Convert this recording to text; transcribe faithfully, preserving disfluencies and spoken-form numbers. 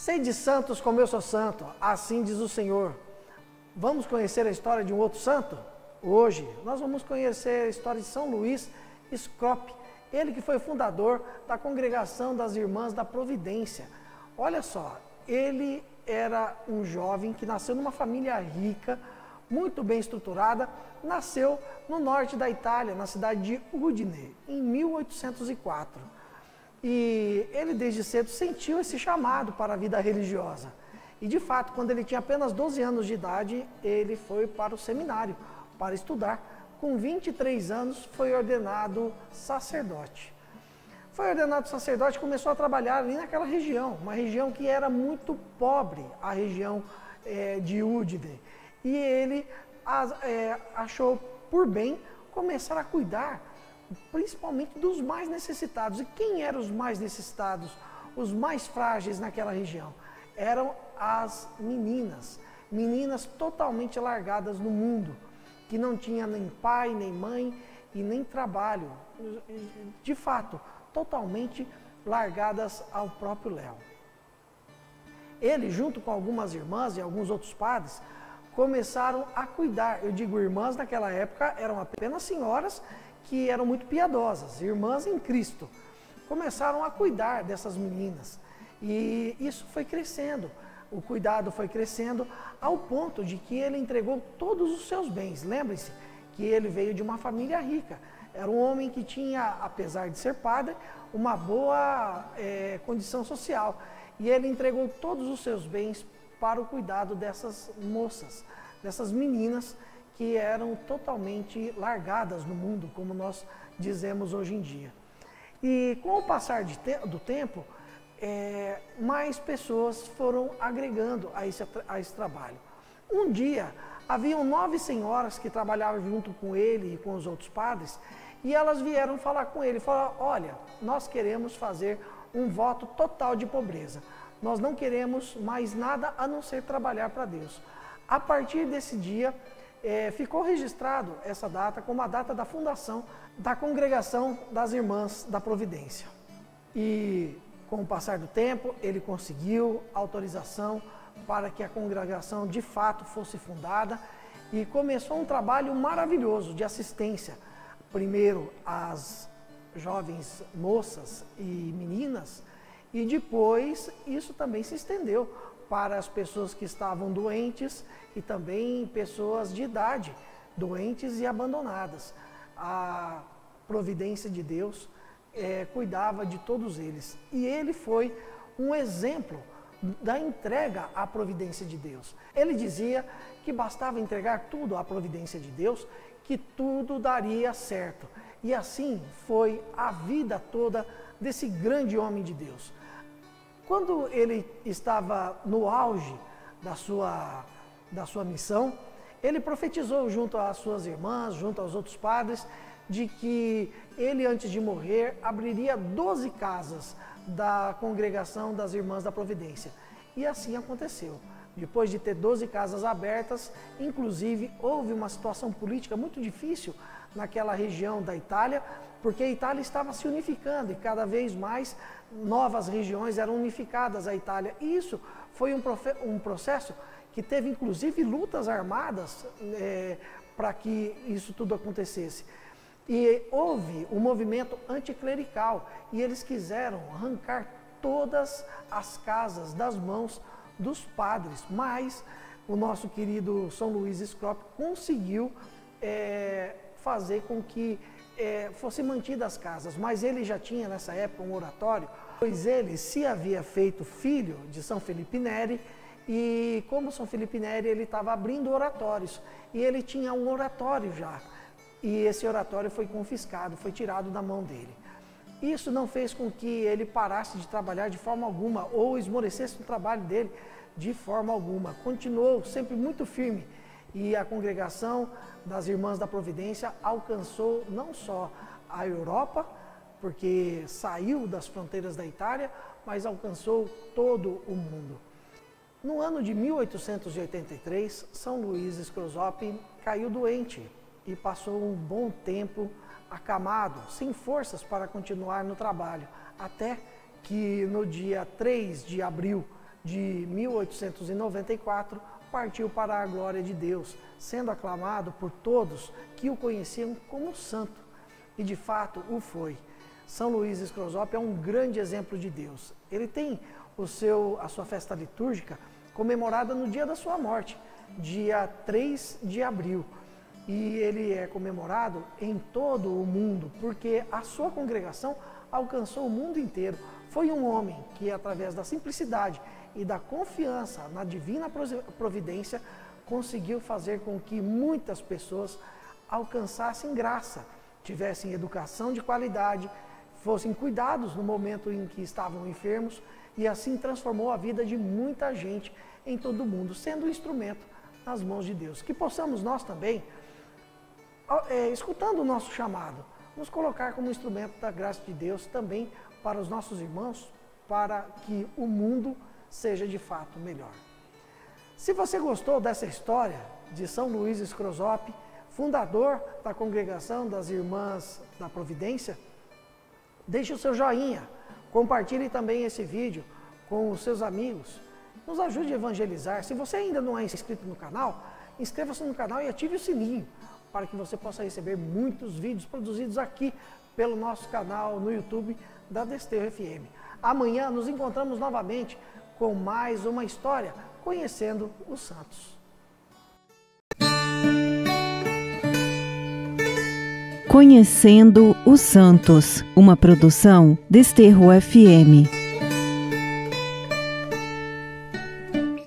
Sede santos como eu sou santo, assim diz o Senhor. Vamos conhecer a história de um outro santo? Hoje nós vamos conhecer a história de São Luís Scrop, ele que foi fundador da Congregação das Irmãs da Providência. Olha só, ele era um jovem que nasceu numa família rica, muito bem estruturada, nasceu no norte da Itália, na cidade de Udine, em mil oitocentos e quatro. E ele desde cedo sentiu esse chamado para a vida religiosa. E de fato, quando ele tinha apenas doze anos de idade, ele foi para o seminário para estudar. Com vinte e três anos foi ordenado sacerdote. Foi ordenado sacerdote e começou a trabalhar ali naquela região, uma região que era muito pobre, a região é, de Udine. E ele é, achou por bem começar a cuidar principalmente dos mais necessitados. E quem eram os mais necessitados, os mais frágeis naquela região? Eram as meninas, meninas totalmente largadas no mundo, que não tinha nem pai, nem mãe e nem trabalho, de fato, totalmente largadas ao próprio léu. Ele, junto com algumas irmãs e alguns outros padres, começaram a cuidar. Eu digo irmãs, naquela época eram apenas senhoras que eram muito piedosas, irmãs em Cristo. Começaram a cuidar dessas meninas e isso foi crescendo, o cuidado foi crescendo ao ponto de que ele entregou todos os seus bens. Lembre-se que ele veio de uma família rica, era um homem que tinha, apesar de ser padre, uma boa é, condição social, e ele entregou todos os seus bens para o cuidado dessas moças, dessas meninas que eram totalmente largadas no mundo, como nós dizemos hoje em dia. E com o passar de te do tempo, é, mais pessoas foram agregando a esse, a esse trabalho. Um dia, haviam nove senhoras que trabalhavam junto com ele e com os outros padres, e elas vieram falar com ele, falaram: olha, nós queremos fazer um voto total de pobreza, nós não queremos mais nada a não ser trabalhar para Deus. A partir desse dia, É, ficou registrado essa data como a data da fundação da Congregação das Irmãs da Providência. E com o passar do tempo, ele conseguiu autorização para que a congregação de fato fosse fundada e começou um trabalho maravilhoso de assistência, primeiro às jovens moças e meninas, e depois isso também se estendeu para as pessoas que estavam doentes e também pessoas de idade, doentes e abandonadas. A providência de Deus é, cuidava de todos eles. E ele foi um exemplo da entrega à providência de Deus. Ele dizia que bastava entregar tudo à providência de Deus, que tudo daria certo. E assim foi a vida toda desse grande homem de Deus. Quando ele estava no auge da sua, da sua missão, ele profetizou junto às suas irmãs, junto aos outros padres, de que ele, antes de morrer, abriria doze casas da Congregação das Irmãs da Providência. E assim aconteceu. Depois de ter doze casas abertas, inclusive houve uma situação política muito difícil naquela região da Itália, porque a Itália estava se unificando e cada vez mais novas regiões eram unificadas à Itália. E isso foi um, um processo que teve inclusive lutas armadas é, para que isso tudo acontecesse. E houve um movimento anticlerical e eles quiseram arrancar todas as casas das mãos dos padres, mas o nosso querido São Luís Scrop conseguiu é, fazer com que é, fossem mantidas as casas, mas ele já tinha nessa época um oratório, pois ele se havia feito filho de São Felipe Neri, e como São Felipe Neri ele estava abrindo oratórios, e ele tinha um oratório já, e esse oratório foi confiscado, foi tirado da mão dele. Isso não fez com que ele parasse de trabalhar de forma alguma, ou esmorecesse no trabalho dele de forma alguma. Continuou sempre muito firme, e a Congregação das Irmãs da Providência alcançou não só a Europa, porque saiu das fronteiras da Itália, mas alcançou todo o mundo. No ano de mil oitocentos e oitenta e três, São Luís Scrop caiu doente e passou um bom tempo acamado, sem forças para continuar no trabalho, até que no dia três de abril de mil oitocentos e noventa e quatro, partiu para a glória de Deus, sendo aclamado por todos que o conheciam como santo. E de fato o foi. São Luís Scrosop é um grande exemplo de Deus. Ele tem o seu, a sua festa litúrgica comemorada no dia da sua morte, dia três de abril. E ele é comemorado em todo o mundo, porque a sua congregação alcançou o mundo inteiro. Foi um homem que, através da simplicidade e da confiança na divina providência, conseguiu fazer com que muitas pessoas alcançassem graça, tivessem educação de qualidade, fossem cuidados no momento em que estavam enfermos, e assim transformou a vida de muita gente em todo o mundo, sendo um instrumento nas mãos de Deus. Que possamos nós também, é, escutando o nosso chamado, nos colocar como instrumento da graça de Deus também para os nossos irmãos, para que o mundo seja de fato melhor. Se você gostou dessa história de São Luís Scrosop, fundador da Congregação das Irmãs da Providência, deixe o seu joinha, compartilhe também esse vídeo com os seus amigos, nos ajude a evangelizar. Se você ainda não é inscrito no canal, inscreva-se no canal e ative o sininho, para que você possa receber muitos vídeos produzidos aqui pelo nosso canal no YouTube da Desterro F M. Amanhã nos encontramos novamente com mais uma história, conhecendo os santos. Conhecendo os Santos, uma produção Desterro F M.